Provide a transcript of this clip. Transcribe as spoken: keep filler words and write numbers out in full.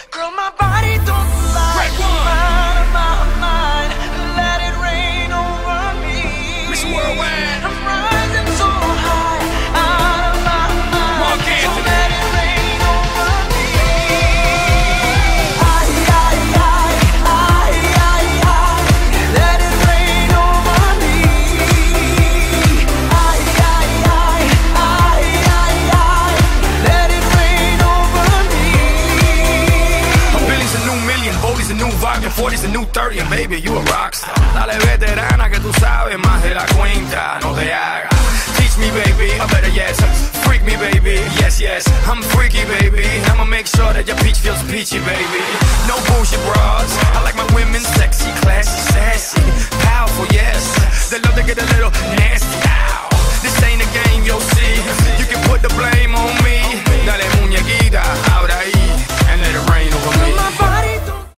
Girl, my body don't lie. Out of my mind, let it rain over me. Miss Worldwide. I'm rising so high, out of my mind. Mark So Anthony. let it rain over me. I, I, I, I, I, I, let it rain over me. I, I, I, I, I, I, let it rain over me. A Billy's a new million, Bodie's a new vodka, forty's a new thirty, and baby, you a rockstar. Dale veterana que tú sabes más de la cuenta, no te hagas. Teach me, baby, or better yes, freak me, baby, yes, yes. I'm freaky, baby, I'ma make sure that your peach feels peachy, baby. No bullshit bras, I like my women sexy, classy, sassy, powerful, yes. They love to get a little nasty, ow. This ain't a game, you'll see.